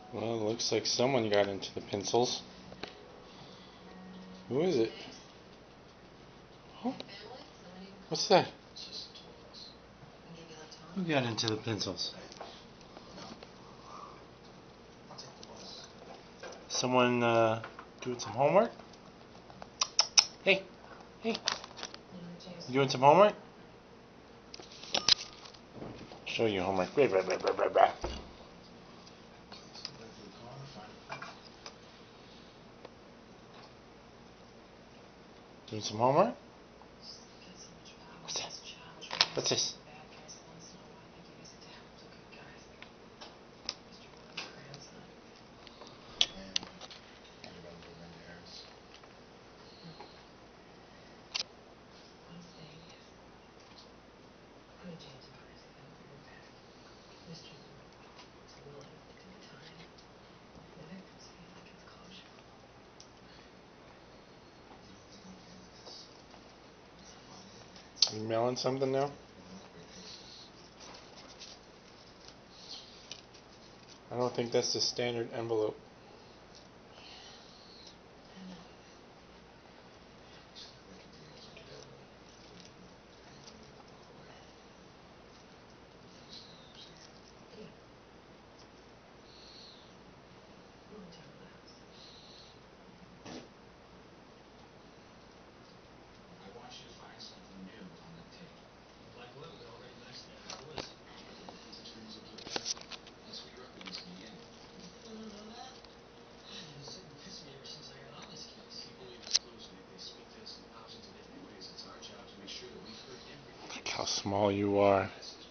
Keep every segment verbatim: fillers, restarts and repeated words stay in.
Well, it looks like someone got into the pencils. Who is it? Oh, what's that? Who got into the pencils? Someone uh, doing some homework? Hey, hey, you doing some homework? Show you homework. Blah, blah, blah, blah, blah, blah. Doing some homework? What's this? What's this? You mailing something now? I don't think that's the standard envelope. Look how small you are.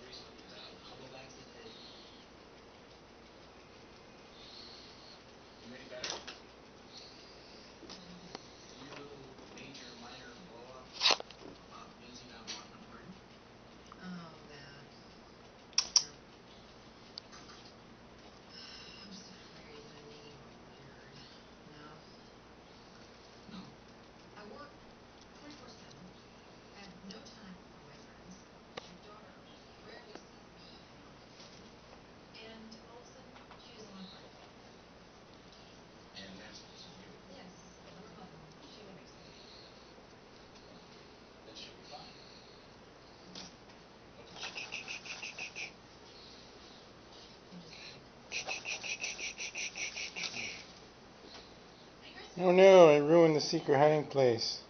Oh no, I ruined the secret hiding place.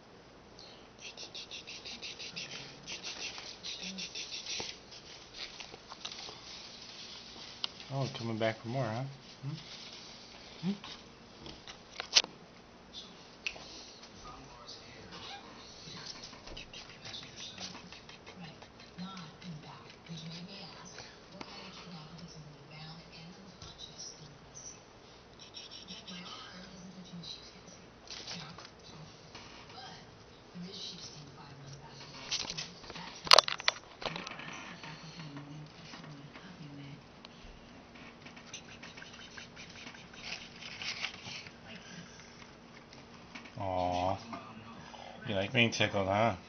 Oh, coming back for more, huh? Hmm? Hmm? Aww. You like being tickled, huh?